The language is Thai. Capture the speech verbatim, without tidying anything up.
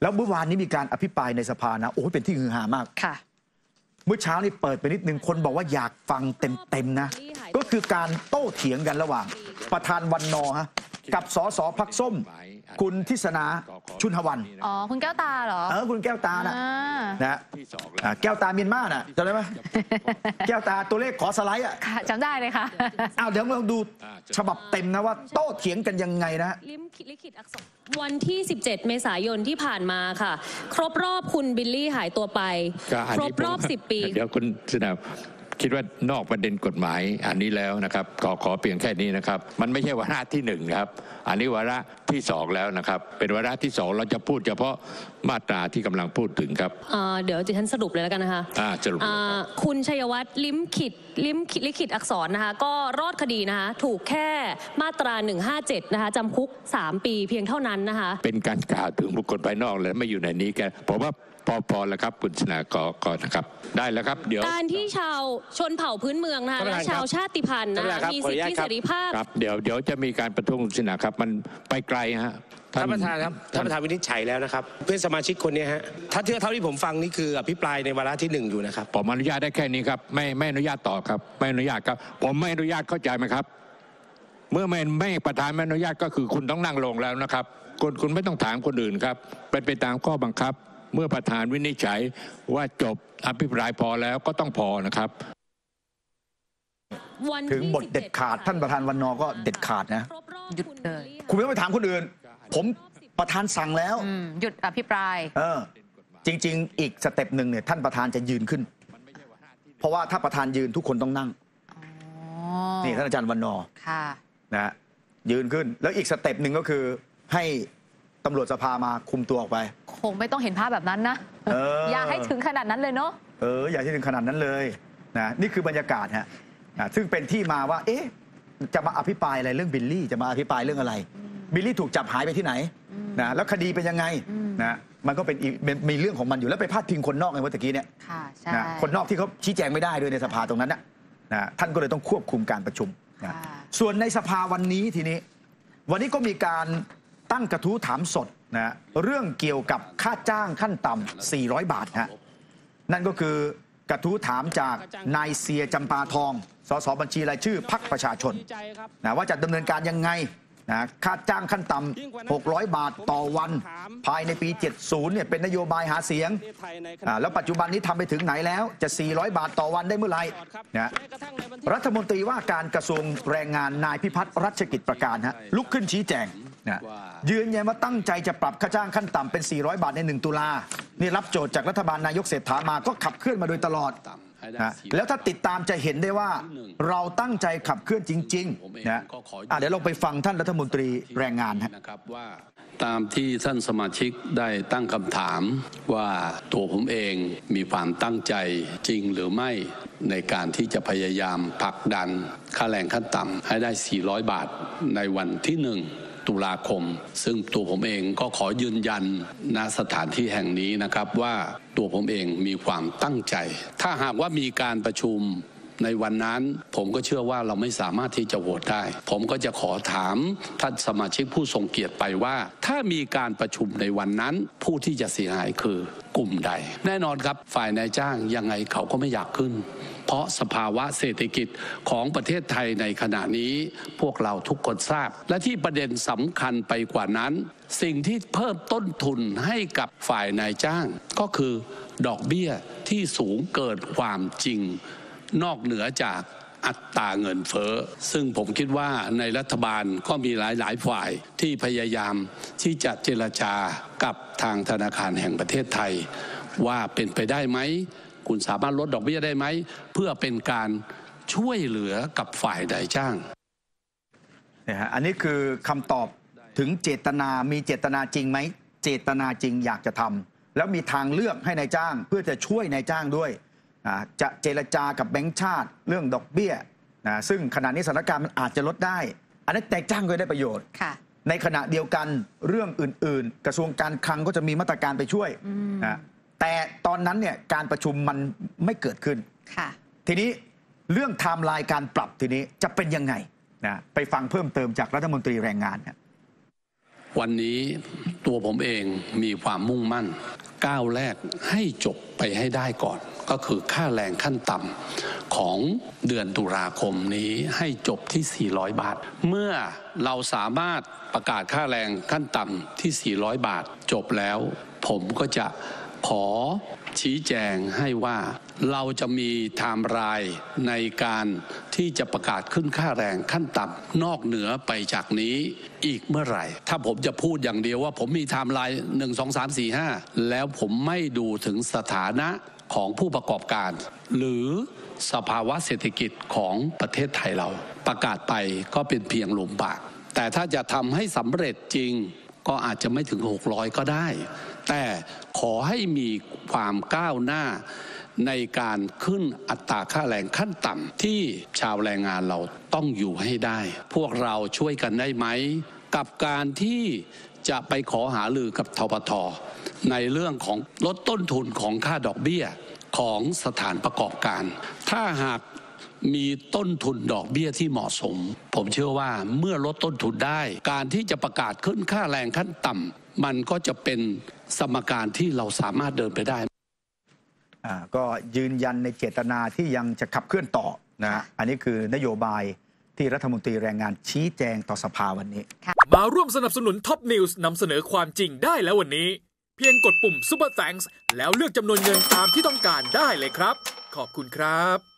แล้วเมื่อวานนี้มีการอภิปรายในสภานะโอ้เป็นที่ฮือฮามากค่ะเมื่อเช้านี่เปิดไปนิดนึงคนบอกว่าอยากฟังเต็มๆนะก็คือการโต้เถียงกันระหว่างประธานวันนอฮะกับสสพรรคส้มคุณทิศนาชุนหวันอ๋อคุณแก้วตาเหรอเออคุณแก้วตาน่ะนะแก้วตาเมียนมาน่ะจำได้ไหมแก้วตาตัวเลขขอสไลด์อ่ะจำได้เลยค่ะอ้าวเดี๋ยวลองดูฉบับเต็มนะว่าโต้เถียงกันยังไงนะวันที่สิบเจ็ดเมษายนที่ผ่านมาค่ะครบรอบคุณบิลลี่หายตัวไปครบรอบสิบปีเดี๋ยวคุณสนับคิดว่านอกประเด็นกฎหมายอันนี้แล้วนะครับขอขอเพียงแค่นี้นะครับมันไม่ใช่วาระที่หนึ่งครับอันนี้วาระที่สองแล้วนะครับเป็นวาระที่สองเราจะพูดเฉพาะมาตราที่กำลังพูดถึงครับเดี๋ยวดิฉันสรุปเลยแล้วกันนะคะสรุปคุณชัยวัฒน์ลิ้มขิดลิ้มลิขิตอักษรนะคะก็รอดคดีนะคะถูกแค่มาตราหนึ่งห้าเจ็ดนะคะจำคุกสามปีเพียงเท่านั้นนะคะเป็นการกล่าวถึงบุคคลภายนอกเลยไม่อยู่ในนี้แกผมว่าพอพอแล้วครับคุณชนะกก่อนนะครับได้แล้วครับเดี๋ยวการที่ชาวชนเผ่าพื้นเมืองนะคะและชาวชาติพันธุ์นะมีสิทธิเสรีภาพครับเดี๋ยวเดี๋ยวจะมีการประท้วงคุณชนะครับมันไปไกลฮะท่านประธานครับท่านประธานวินิจฉัยแล้วนะครับเพื่อนสมาชิกคนนี้ฮะถ้าเท่าเท่าที่ผมฟังนี่คืออภิปรายในวาระที่หนึ่งอยู่นะครับผมอนุญาตได้แค่นี้ครับไม่ไม่อนุญาตต่อครับไม่อนุญาตครับผมไม่อนุญาตเข้าใจไหมครับเมื่อไม่ไม่ประธานไม่อนุญาตก็คือคุณต้องนั่งลงแล้วนะครับคุณคุณไม่ต้องถามคนอื่นครับเป็นไปตามข้อบังคับเมื่อประธานวินิจฉัยว่าจบอภิปรายพอแล้วก็ต้องพอนะครับถึงบทเด็ดขาดท่านประธานวันนอก็เด็ดขาดนะหยุดเลยคุณไม่ต้องไปถามคนอื่นผมประธานสั่งแล้วหยุดอภิปรายเออจริงๆอีกสเต็ปหนึ่งเนี่ยท่านประธานจะยืนขึ้นเพราะว่าถ้าประธานยืนทุกคนต้องนั่งนี่ท่านอาจารย์วันนอค่ะนะยืนขึ้นแล้วอีกสเต็ปหนึ่งก็คือให้ตำรวจสภามาคุมตัวออกไปคงไม่ต้องเห็นภาพแบบนั้นนะอย่าให้ถึงขนาดนั้นเลยเนาะเอออย่าให้ถึงขนาดนั้นเลยนะนี่คือบรรยากาศฮะนะซึ่งเป็นที่มาว่าเอ๊ะจะมาอภิปรายอะไรเรื่องบิลลี่จะมาอภิปรายเรื่องอะไรบิลลี่ถูกจับหายไปที่ไหนนะแล้วคดีเป็นยังไงนะมันก็เป็นมีเรื่องของมันอยู่แล้วไปพาดพิงคนนอกไงเมื่อกี้เนี่ยนะคนนอกที่เขาชี้แจงไม่ได้ด้วยในสภาตรงนั้นนะนะท่านก็เลยต้องควบคุมการประชุมนะส่วนในสภาวันนี้ทีนี้วันนี้ก็มีการตั้งกระทู้ถามสดนะเรื่องเกี่ยวกับค่าจ้างขั้นต่ำสี่ร้อยบาทฮะนั่นก็คือกระทู้ถามจากนายเซียจำปาทองสสบัญชีรายชื่อพรรคประชาชนนะว่าจะดำเนินการยังไงนะค่าจ้างขั้นต่ำหกร้อยบาทต่อวันภายในปีเจ็ดสิบเนี่ยเป็นนโยบายหาเสียงแล้วปัจจุบันนี้ทำไปถึงไหนแล้วจะสี่ร้อยบาทต่อวันได้เมื่อไหร่นะรัฐมนตรีว่าการกระทรวงแรงงานนายพิพัฒน์รัชกิจประการฮะลุกขึ้นชี้แจงนะยืนยันว่าตั้งใจจะปรับค่าจ้างขั้นต่ำเป็นสี่ร้อยบาทในหนึ่งตุลานี่รับโจทย์จากรัฐบาลนายกเศรษฐามาก็ขับเคลื่อนมาโดยตลอดนะแล้วถ้าติดตามจะเห็นได้ว่าเราตั้งใจขับเคลื่อนจริงๆนะเดี๋ยวลองไปฟังท่านรัฐมนตรีแรงงานนะครับว่าตามที่ท่านสมาชิกได้ตั้งคำถามว่าตัวผมเองมีความตั้งใจจริงหรือไม่ในการที่จะพยายามผลักดันค่าแรงขั้นต่ำให้ได้สี่ร้อยบาทในวันที่หนึ่งตุลาคมซึ่งตัวผมเองก็ขอยืนยันณสถานที่แห่งนี้นะครับว่าตัวผมเองมีความตั้งใจถ้าหากว่ามีการประชุมในวันนั้นผมก็เชื่อว่าเราไม่สามารถที่จะโหวตได้ผมก็จะขอถามท่านสมาชิกผู้ทรงเกียรติไปว่าถ้ามีการประชุมในวันนั้นผู้ที่จะเสียหายคือกลุ่มใดแน่นอนครับฝ่ายนายจ้างยังไงเขาก็ไม่อยากขึ้นเพราะสภาวะเศรษฐกิจของประเทศไทยในขณะนี้พวกเราทุกคนทราบและที่ประเด็นสำคัญไปกว่านั้นสิ่งที่เพิ่มต้นทุนให้กับฝ่ายนายจ้างก็คือดอกเบี้ยที่สูงเกินความจริงนอกเหนือจากอัตราเงินเฟ้อซึ่งผมคิดว่าในรัฐบาลก็มีหลายๆฝ่ายที่พยายามที่จะเจรจากับทางธนาคารแห่งประเทศไทยว่าเป็นไปได้ไหมคุณสามารถลดดอกเบี้ยได้ไหมเพื่อเป็นการช่วยเหลือกับฝ่ายนายจ้างเนี่ยฮะอันนี้คือคำตอบถึงเจตนามีเจตนาจริงไหมเจตนาจริงอยากจะทำแล้วมีทางเลือกให้นายจ้างเพื่อจะช่วยนายจ้างด้วยจะเจรจากับแบงก์ชาติเรื่องดอกเบี้ยนะซึ่งขณะนี้สถานการณ์มันอาจจะลดได้อันนั้นนายจ้างก็ได้ประโยชน์ในขณะเดียวกันเรื่องอื่นๆกระทรวงการคลังก็จะมีมาตรการไปช่วยนะแต่ตอนนั้นเนี่ยการประชุมมันไม่เกิดขึ้นทีนี้เรื่องไทม์ไลน์การปรับทีนี้จะเป็นยังไงนะไปฟังเพิ่มเติมจากรัฐมนตรีแรงงานครับวันนี้ตัวผมเองมีความมุ่งมั่นก้าวแรกให้จบไปให้ได้ก่อนก็คือค่าแรงขั้นต่ำของเดือนตุลาคมนี้ให้จบที่สี่ร้อยบาทเมื่อเราสามารถประกาศค่าแรงขั้นต่ำที่สี่ร้อยบาทจบแล้วผมก็จะขอชี้แจงให้ว่าเราจะมีไทม์ไลน์ในการที่จะประกาศขึ้นค่าแรงขั้นต่ำนอกเหนือไปจากนี้อีกเมื่อไหร่ ถ้าผมจะพูดอย่างเดียวว่าผมมีไทม์ไลน์หนึ่ง สอง สาม สี่ ห้าแล้วผมไม่ดูถึงสถานะของผู้ประกอบการหรือสภาวะเศรษฐกิจของประเทศไทยเราประกาศไปก็เป็นเพียงลมปากแต่ถ้าจะทำให้สำเร็จจริงก็อาจจะไม่ถึงหกร้อยก็ได้แต่ขอให้มีความก้าวหน้าในการขึ้นอัตราค่าแรงขั้นต่ำที่ชาวแรงงานเราต้องอยู่ให้ได้พวกเราช่วยกันได้ไหมกับการที่จะไปขอหารือกับทปท.ในเรื่องของลดต้นทุนของค่าดอกเบี้ยของสถานประกอบการถ้าหากมีต้นทุนดอกเบี้ยที่เหมาะสมผมเชื่อว่าเมื่อลดต้นทุนได้การที่จะประกาศขึ้นค่าแรงขั้นต่ำมันก็จะเป็นสมการที่เราสามารถเดินไปได้อ่าก็ยืนยันในเจตนาที่ยังจะขับเคลื่อนต่อนะอันนี้คือนโยบายที่รัฐมนตรีแรงงานชี้แจงต่อสภาวันนี้มาร่วมสนับสนุนท็อปนิวส์นำเสนอความจริงได้แล้ววันนี้เพียงกดปุ่ม Super Thanks แล้วเลือกจำนวนเงินตามที่ต้องการได้เลยครับขอบคุณครับ